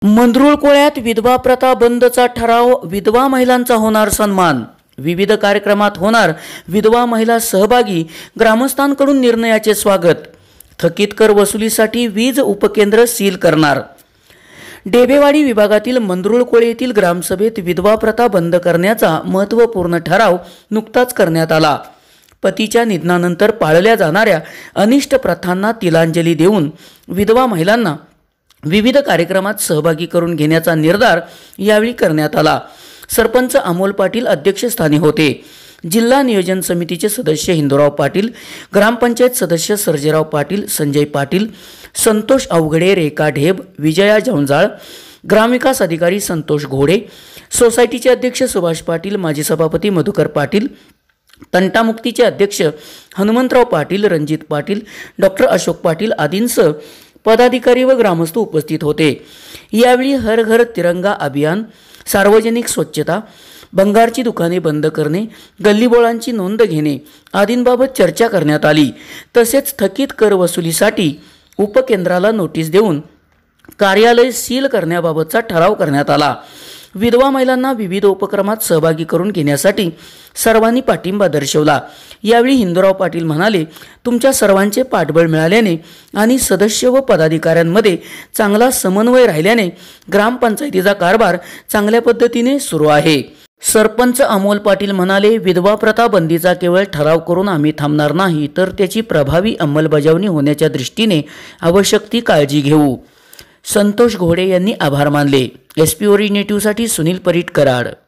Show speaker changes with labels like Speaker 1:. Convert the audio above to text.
Speaker 1: मंदरुळकोळ्यात विधवा प्रथा बंदचा ठराव, विधवा महिलांचा होणार सन्मान। विविध कार्यक्रमात होणार विधवा महिला सहभागी, ग्रामस्थांकडून निर्णयाचे स्वागत। थकीत कर वसुलीसाठी वीज उपकेंद्र सील करणार। डेबेवाडी विभागातील मंदरुळकोळे येथील ग्रामसभेत विधवा प्रथा बंद करण्याचा महत्त्वपूर्ण ठराव नुकताच करण्यात आला। पतीच्या निधनानंतर पाळल्या जाणाऱ्या अनिष्ट प्रथांना तिलांजली देऊन विधवा महिलांना विविध कार्यक्रमात सहभागी करून घेण्याचा निर्धार यावेळी करण्यात आला। सरपंच अमोल पाटील अध्यक्षस्थानी होते। जिल्हा नियोजन समितीचे सदस्य हिंदूराव पाटील, ग्रामपंचायत सदस्य सर्जेराव पाटील, संजय पाटील, संतोष अवघडे, रेखा ढेब, विजया जवंजाळ, ग्रामविकास अधिकारी संतोष घोडे, सोसायटीचे अध्यक्ष सुभाष पाटील, माजी सभापती मधुकर पाटील, तंटामुक्तीचे अध्यक्ष हनुमंतराव पाटील, रणजित पाटील, डॉक्टर अशोक पाटील आदींसह पदाधिकारी व ग्रामस्थ उपस्थित होते। यावेळी हर घर तिरंगा अभियान, सार्वजनिक स्वच्छता, भंगारची दुकाने बंद करणे, गल्लीबोळांची नोंद घेणे आदींबाबत चर्चा करण्यात आली। तसेच थकीत कर वसुलीसाठी उपकेंद्राला नोटीस देऊन कार्यालय सील करण्याबाबतचा ठराव करण्यात आला। विधवा महिलांना विविध उपक्रमात सहभागी करून घेण्यासाठी सर्वांनी पाठिंबा दर्शवला। यावेळी हिंदूराव पाटील म्हणाले, तुमच्या सर्वांचे पाठबळ मिळाल्याने आणि सदस्य व पदाधिकाऱ्यांमध्ये चांगला समन्वय राहिल्याने ग्रामपंचायतीचा कारभार चांगल्या पद्धतीने सुरू आहे। सरपंच अमोल पाटील म्हणाले, विधवा प्रथा बंदीचा केवळ ठराव करून आम्ही थांबणार नाही, तर त्याची प्रभावी अंमलबजावणी होण्याच्या दृष्टीने आवश्यक ती काळजी घेऊ। संतोष घोडे यांनी आभार मानले। एसपी ओरिजिनेटिव्हसाठी सुनील परीट, कराड।